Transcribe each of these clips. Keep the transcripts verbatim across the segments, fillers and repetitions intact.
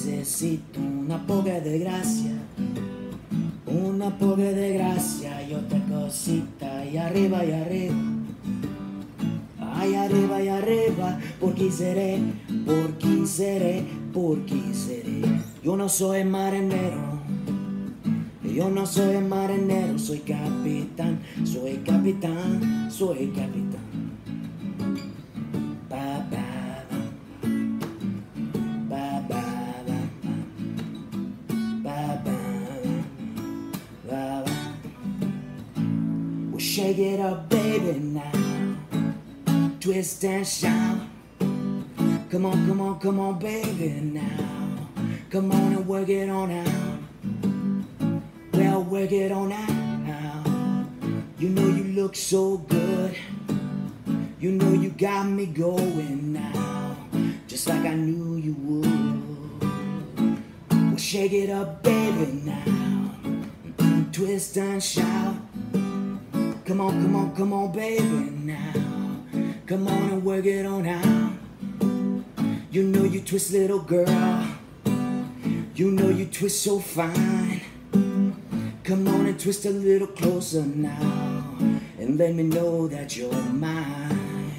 necesito una poca de gracia, una poca de gracia y otra cosita, y arriba y arriba, ay arriba y arriba, porque seré, porque seré, porque seré. Yo no soy marinero, yo no soy marinero, soy capitán, soy capitán, soy capitán. Ba, ba, ba, ba, ba, ba, ba, ba, ba. Well, shake it up, baby, now. Twist and shout. Come on, come on, come on, baby, now. Come on and work it on out. Well, work it on out now. You know you look so good. You know you got me going now, just like I knew you would. Well, shake it up, baby, now. Twist and shout. Come on, come on, come on, baby, now. Come on and work it on out. You know you twist, little girl. You know you twist so fine. Come on and twist a little closer now, and let me know that you're mine.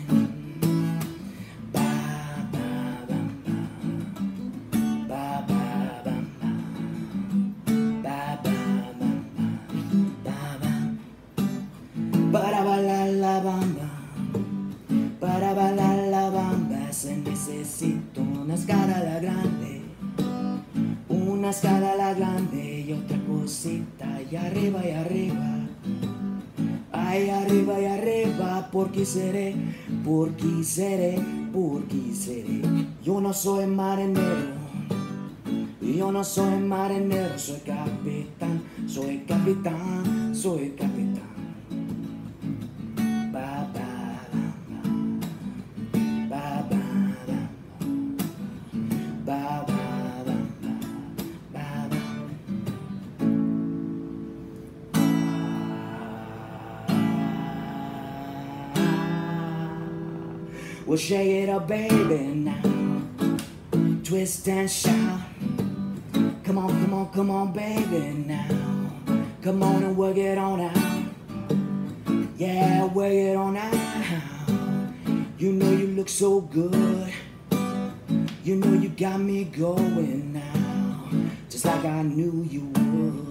Para bailar la bamba, para bailar la bamba se necesita una escala grande, una escala grande y otra cosita, y arriba y arriba, ay arriba y arriba, porque seré, porque seré, porque seré. Yo no soy marinero, yo no soy marinero, soy capitán, soy capitán, soy capitán. Well, shake it up, baby, now. Twist and shout. Come on, come on, come on, baby, now. Come on and work it on out. Yeah, work it on out. You know you look so good. You know you got me going now, just like I knew you would.